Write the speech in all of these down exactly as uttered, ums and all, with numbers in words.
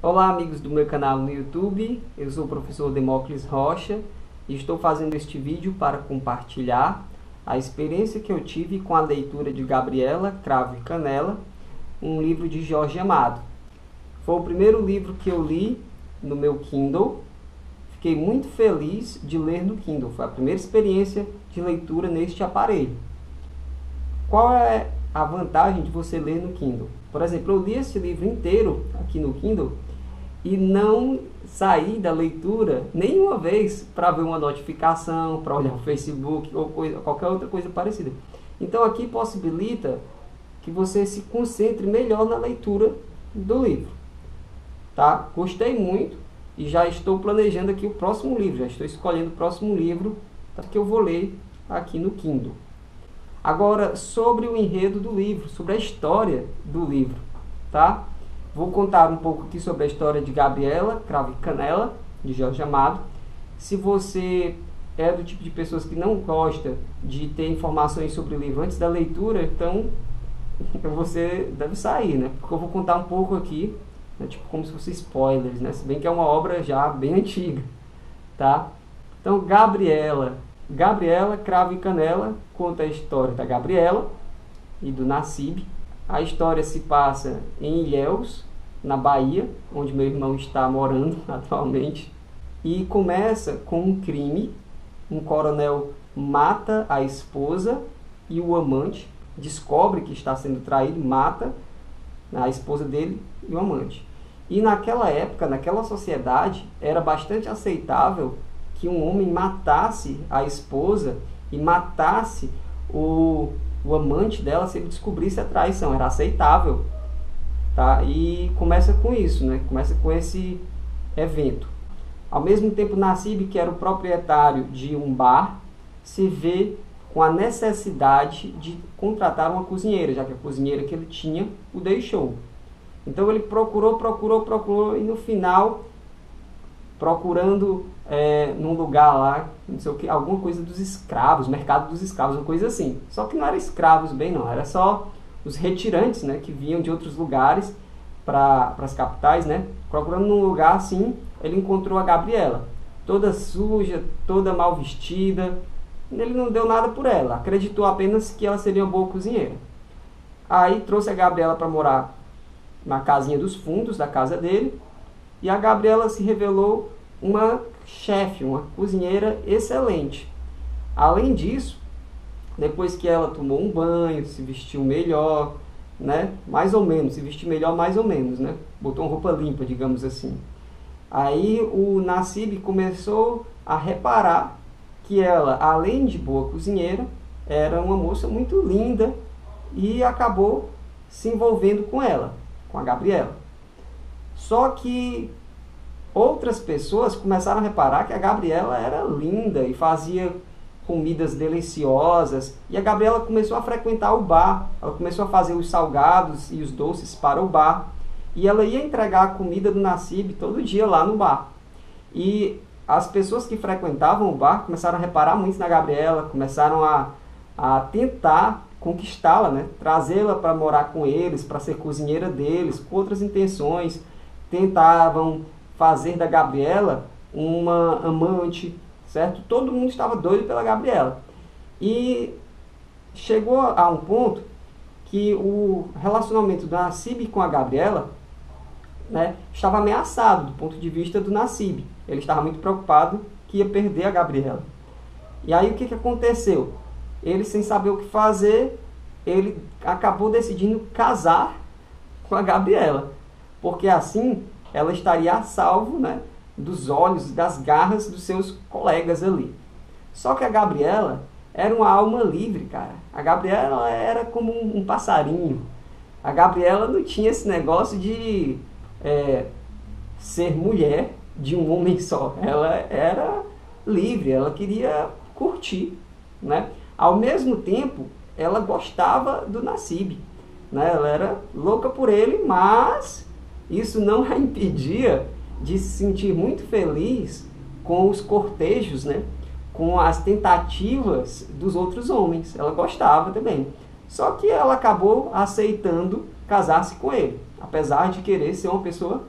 Olá, amigos do meu canal no YouTube, eu sou o professor Demócles Rocha e estou fazendo este vídeo para compartilhar a experiência que eu tive com a leitura de Gabriela, Cravo e Canela, um livro de Jorge Amado. Foi o primeiro livro que eu li no meu Kindle, fiquei muito feliz de ler no Kindle, foi a primeira experiência de leitura neste aparelho. Qual é a vantagem de você ler no Kindle? Por exemplo, eu li esse livro inteiro aqui no Kindle e não saí da leitura nenhuma vez para ver uma notificação, para olhar o Facebook ou coisa, qualquer outra coisa parecida. Então aqui possibilita que você se concentre melhor na leitura do livro. Tá? Gostei muito e já estou planejando aqui o próximo livro, já estou escolhendo o próximo livro que eu vou ler aqui no Kindle. Agora, sobre o enredo do livro, sobre a história do livro, tá? Vou contar um pouco aqui sobre a história de Gabriela, Cravo e Canela, de Jorge Amado. Se você é do tipo de pessoas que não gosta de ter informações sobre o livro antes da leitura, então você deve sair, né? Porque eu vou contar um pouco aqui, né? Tipo como se fosse spoilers, né? Se bem que é uma obra já bem antiga, tá? Então, Gabriela... Gabriela, Cravo e Canela conta a história da Gabriela e do Nassib. A história se passa em Ilhéus, na Bahia, onde meu irmão está morando atualmente. E começa com um crime. Um coronel mata a esposa e o amante. Descobre que está sendo traído, mata a esposa dele e o amante. E naquela época, naquela sociedade, era bastante aceitável que um homem matasse a esposa e matasse o, o amante dela se ele descobrisse a traição. Era aceitável. Tá? E começa com isso, né? Começa com esse evento. Ao mesmo tempo, Nassib, que era o proprietário de um bar, se vê com a necessidade de contratar uma cozinheira, já que a cozinheira que ele tinha o deixou. Então ele procurou, procurou, procurou e no final, procurando é, num lugar lá, não sei o que, alguma coisa dos escravos, mercado dos escravos, uma coisa assim. Só que não era escravos bem não, era só os retirantes, né, que vinham de outros lugares para as capitais, né, procurando num lugar assim, ele encontrou a Gabriela, toda suja, toda mal vestida. Ele não deu nada por ela, acreditou apenas que ela seria uma boa cozinheira. Aí trouxe a Gabriela para morar na casinha dos fundos da casa dele, e a Gabriela se revelou uma chefe, uma cozinheira excelente. Além disso, depois que ela tomou um banho, se vestiu melhor, né? Mais ou menos, se vestiu melhor mais ou menos, né? Botou uma roupa limpa, digamos assim. Aí o Nassib começou a reparar que ela, além de boa cozinheira, era uma moça muito linda e acabou se envolvendo com ela, com a Gabriela. Só que outras pessoas começaram a reparar que a Gabriela era linda e fazia comidas deliciosas. E a Gabriela começou a frequentar o bar. Ela começou a fazer os salgados e os doces para o bar. E ela ia entregar a comida do Nassib todo dia lá no bar. E as pessoas que frequentavam o bar começaram a reparar muito na Gabriela, começaram a, a tentar conquistá-la, né? Trazê-la para morar com eles, para ser cozinheira deles, com outras intenções. Tentavam fazer da Gabriela uma amante, certo? Todo mundo estava doido pela Gabriela. E chegou a um ponto que o relacionamento do Nassib com a Gabriela, né, estava ameaçado do ponto de vista do Nassib. Ele estava muito preocupado que ia perder a Gabriela. E aí o que, que aconteceu? Ele, sem saber o que fazer, ele acabou decidindo casar com a Gabriela. Porque assim ela estaria a salvo, né, dos olhos, das garras dos seus colegas ali. Só que a Gabriela era uma alma livre, cara. A Gabriela era como um, um passarinho. A Gabriela não tinha esse negócio de é, ser mulher de um homem só. Ela era livre, ela queria curtir, né? Ao mesmo tempo, ela gostava do Nassib, né? Ela era louca por ele, mas isso não a impedia de se sentir muito feliz com os cortejos, né? Com as tentativas dos outros homens. Ela gostava também. Só que ela acabou aceitando casar-se com ele, apesar de querer ser uma pessoa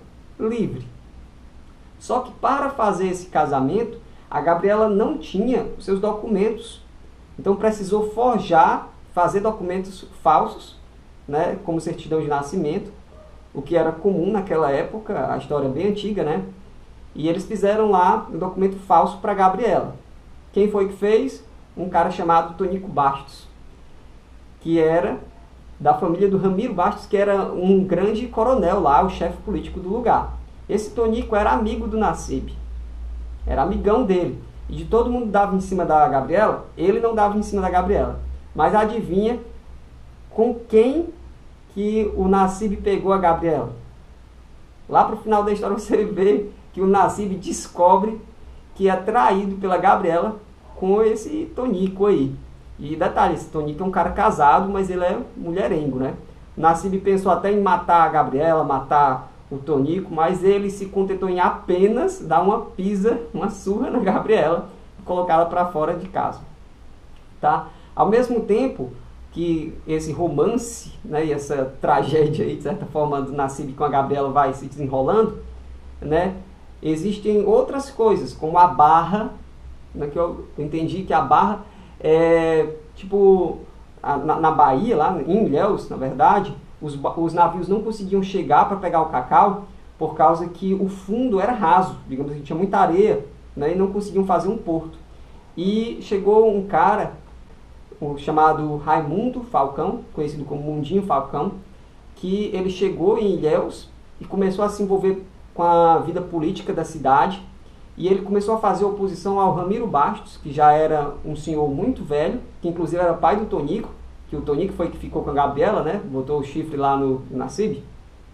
livre. Só que para fazer esse casamento, a Gabriela não tinha os seus documentos. Então precisou forjar, fazer documentos falsos, né, como certidão de nascimento, o que era comum naquela época, a história é bem antiga, né? E eles fizeram lá um documento falso para Gabriela. Quem foi que fez? Um cara chamado Tonico Bastos, que era da família do Ramiro Bastos, que era um grande coronel lá, o chefe político do lugar. Esse Tonico era amigo do Nassib, era amigão dele. E de todo mundo dava em cima da Gabriela, ele não dava em cima da Gabriela. Mas adivinha com quem que o Nassib pegou a Gabriela? Lá pro final da história você vê que o Nassib descobre que é traído pela Gabriela com esse Tonico aí. E detalhe, esse Tonico é um cara casado, mas ele é mulherengo, né? O Nassib pensou até em matar a Gabriela, matar o Tonico, mas ele se contentou em apenas dar uma pisa, uma surra na Gabriela e colocá-la para fora de casa. Tá? Ao mesmo tempo que esse romance, né, e essa tragédia aí, de certa forma, do Nassib com a Gabriela vai se desenrolando, né, existem outras coisas, como a barra, né, que eu entendi que a barra é tipo a, na, na Bahia, lá em Ilhéus, na verdade, os, os navios não conseguiam chegar para pegar o cacau por causa que o fundo era raso, digamos assim, tinha muita areia, né, e não conseguiam fazer um porto. E chegou um cara, o chamado Raimundo Falcão, conhecido como Mundinho Falcão, que ele chegou em Ilhéus e começou a se envolver com a vida política da cidade, e ele começou a fazer oposição ao Ramiro Bastos, que já era um senhor muito velho, que inclusive era pai do Tonico, que o Tonico foi que ficou com a Gabriela, né, botou o chifre lá no, no Nassib.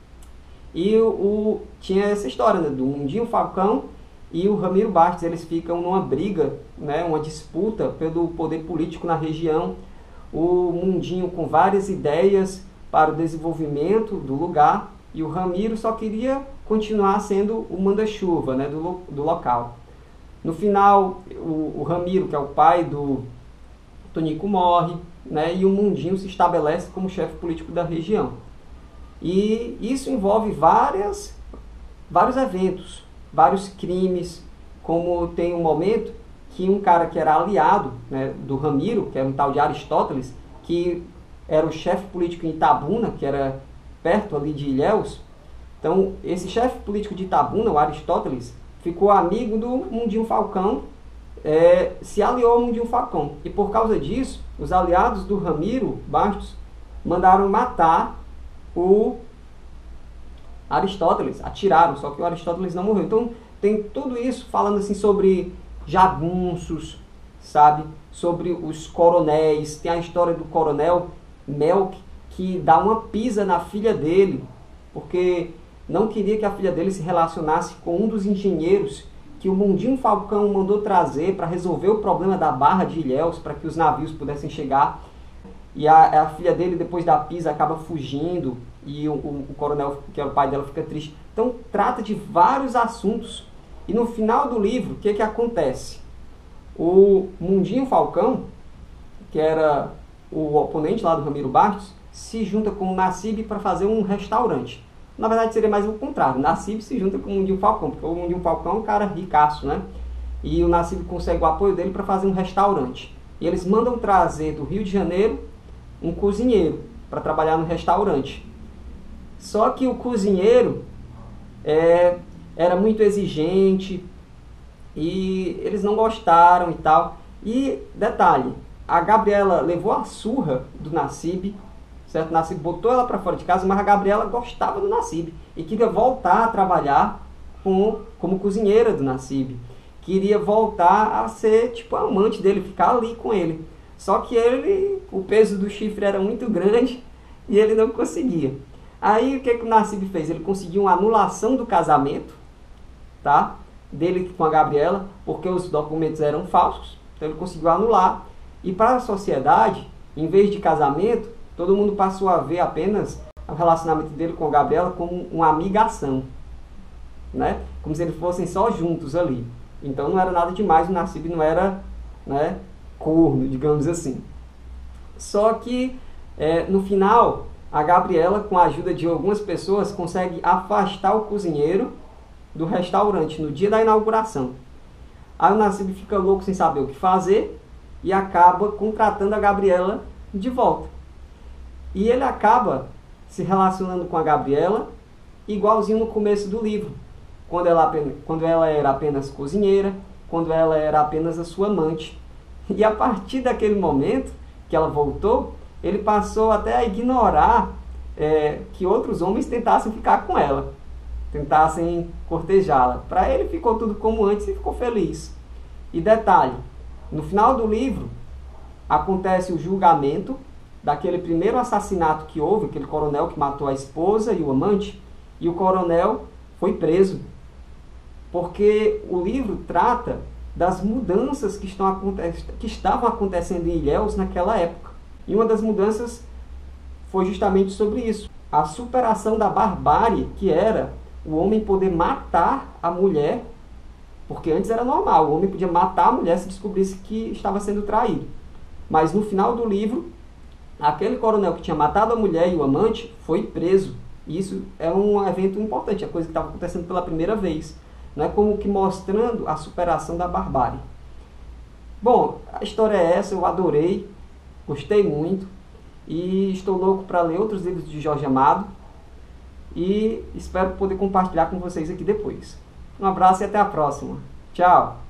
E o, o, tinha essa história, né, do Mundinho Falcão e o Ramiro Bastos, eles ficam numa briga, né, uma disputa pelo poder político na região. O Mundinho com várias ideias para o desenvolvimento do lugar, e o Ramiro só queria continuar sendo o manda-chuva, né, do, do local. No final, o, o Ramiro, que é o pai do Tonico, morre, né, e o Mundinho se estabelece como chefe político da região. E isso envolve várias, vários eventos, vários crimes, como tem um momento que um cara que era aliado, né, do Ramiro, que era um tal de Aristóteles, que era o chefe político em Itabuna, que era perto ali de Ilhéus. Então, esse chefe político de Itabuna, o Aristóteles, ficou amigo do Mundinho Falcão, é, se aliou ao Mundinho Falcão. E por causa disso, os aliados do Ramiro Bastos mandaram matar o Aristóteles, atiraram, só que o Aristóteles não morreu. Então, tem tudo isso falando assim sobre jagunços, sabe? Sobre os coronéis. Tem a história do coronel Melk, que dá uma pisa na filha dele, porque não queria que a filha dele se relacionasse com um dos engenheiros que o Mundinho Falcão mandou trazer para resolver o problema da Barra de Ilhéus, para que os navios pudessem chegar. E a, a filha dele, depois da pisa, acaba fugindo, e o, o, o coronel, que é o pai dela, fica triste. Então, trata de vários assuntos. E no final do livro, o que, que acontece? O Mundinho Falcão, que era o oponente lá do Ramiro Bastos, se junta com o Nassib para fazer um restaurante. Na verdade, seria mais o contrário. O Nassib se junta com o Mundinho Falcão, porque o Mundinho Falcão é um cara ricaço, né? E o Nassib consegue o apoio dele para fazer um restaurante. E eles mandam trazer do Rio de Janeiro um cozinheiro para trabalhar no restaurante. Só que o cozinheiro é, era muito exigente e eles não gostaram e tal. E, detalhe, a Gabriela levou a surra do Nassib, certo? O Nassib botou ela para fora de casa, mas a Gabriela gostava do Nassib e queria voltar a trabalhar com, como cozinheira do Nassib. Queria voltar a ser tipo amante dele, ficar ali com ele. Só que ele, o peso do chifre era muito grande e ele não conseguia. Aí o que, que o Nassib fez? Ele conseguiu uma anulação do casamento, tá? Dele com a Gabriela, porque os documentos eram falsos. Então ele conseguiu anular. E para a sociedade, em vez de casamento, todo mundo passou a ver apenas o relacionamento dele com a Gabriela como uma amigação, né? Como se eles fossem só juntos ali. Então não era nada demais, o Nassib não era, né, corno, digamos assim. Só que é, no final a Gabriela, com a ajuda de algumas pessoas, consegue afastar o cozinheiro do restaurante no dia da inauguração. Aí o Nassib fica louco sem saber o que fazer e acaba contratando a Gabriela de volta. E ele acaba se relacionando com a Gabriela igualzinho no começo do livro, quando ela, quando ela era apenas cozinheira, quando ela era apenas a sua amante. E a partir daquele momento que ela voltou, ele passou até a ignorar é, que outros homens tentassem ficar com ela, tentassem cortejá-la. Para ele ficou tudo como antes e ficou feliz. E detalhe, no final do livro acontece o julgamento daquele primeiro assassinato que houve, aquele coronel que matou a esposa e o amante, e o coronel foi preso. Porque o livro trata das mudanças que, estão, que estavam acontecendo em Ilhéus naquela época. E uma das mudanças foi justamente sobre isso. A superação da barbárie, que era o homem poder matar a mulher, porque antes era normal, o homem podia matar a mulher se descobrisse que estava sendo traído. Mas no final do livro, aquele coronel que tinha matado a mulher e o amante foi preso. E isso é um evento importante, a coisa que estava acontecendo pela primeira vez. Não é como que mostrando a superação da barbárie. Bom, a história é essa, eu adorei, gostei muito. E estou louco para ler outros livros de Jorge Amado. E espero poder compartilhar com vocês aqui depois. Um abraço e até a próxima. Tchau!